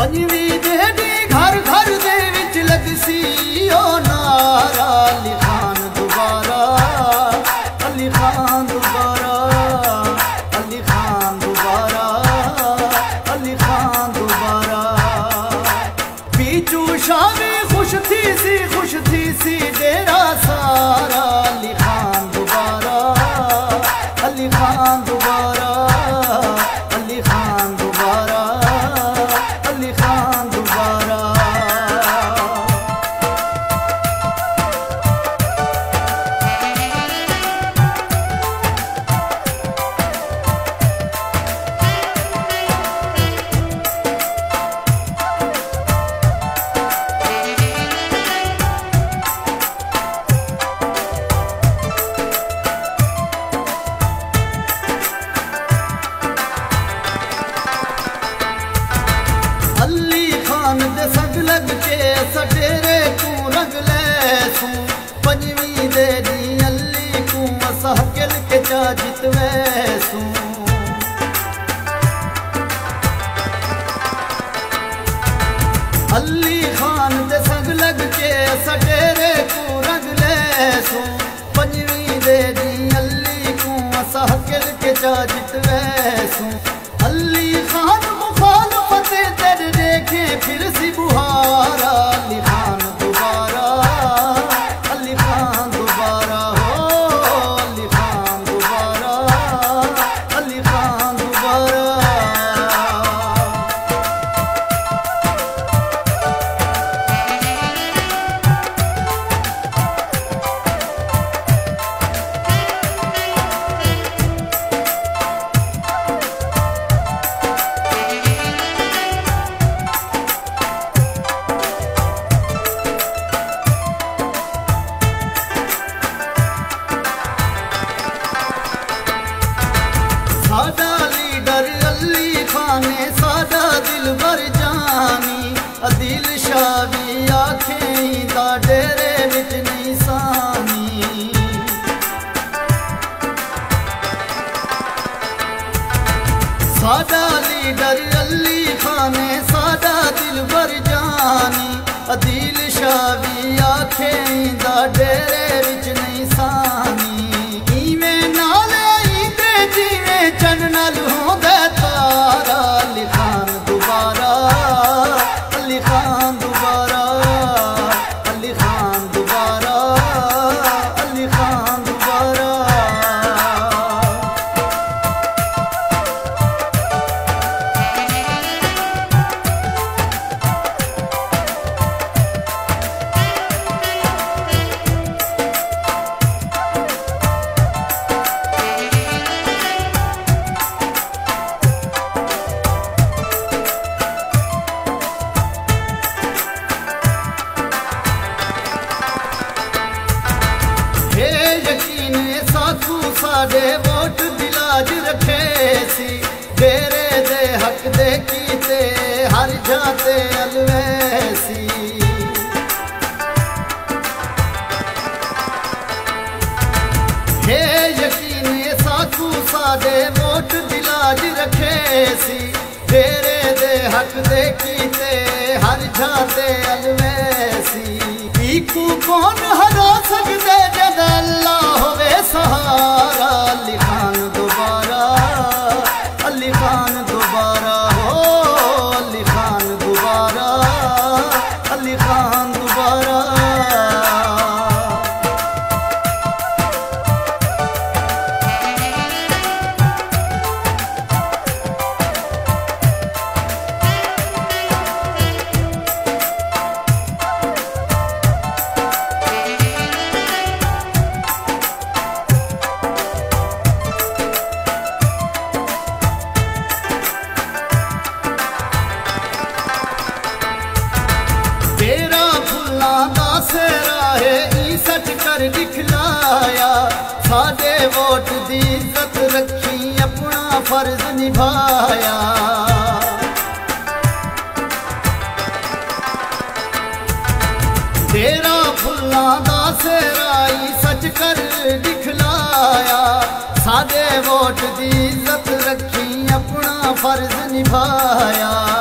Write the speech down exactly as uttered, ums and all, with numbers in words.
पंजवी देडी घर घर दे विच लगसी ओ नारा, अली खान दोबारा, अली खान दोबारा, अली खान दोबारा, अली खान दोबारा। बीचू शामी खुश थी सी, खुश थी सी डेरा सारा, अली खान दोबारा, अली खान दोबारा, अली खान दोबारा, अली खान दोबारा। अली खान दे संग लग के सटेरे तू रंग ले सू, पंजवी दे दी अली तू मसाकिल के चा जितवे सू। अली खान दे संग लग के सटेरे तू रंग ले सू, पंजवी दे दी अली तू मसाकिल के चा जितवे सू। अली खान मुखालफत तेरे देखे फिर सी बुहारा, अली खान दोबारा, अली खान दोबारा, हो अली खान दोबारा, अली खान दोबारा। साडा लीडर अली खान ने साडा दिल भर जानी, अदिल शावी आखें दा डेरे विच नहीं सानी। साडा लीडर अली खान ने साडा दिल भर जानी, अदिल शावी आखें दा डेरे विच नहीं सानी। इवें नाल चन नल होंदा तारा, अली खान दोबारा, अली खान दोबारा, अली खान दोबारा, अली खान दोबारा। साडे वोट दिलाज रखे सी, डेरे दे हक दे कीते हर जाते अलवैसी। हे यकीन साकू साडे वोट दिलाज रखे सी, डेरे दे हक दे कीते हर जाते अलवैसी। इकू कौन हरा सकदे जद अल्लाह होवे सहारा, अली खान दोबारा, अली खान दोबारा, हो अली खान दोबारा, अली खान दोबारा। तेरा फुल्ला दा सेरा है ई सच कर दिखलाया, साडे वोट दी इज्जत रखी अपना फर्ज निभाया। तेरा फुल्ला दा सेरा ई सच कर दिखलाया, साडे वोट दी इज्जत रखी अपना फर्ज निभाया।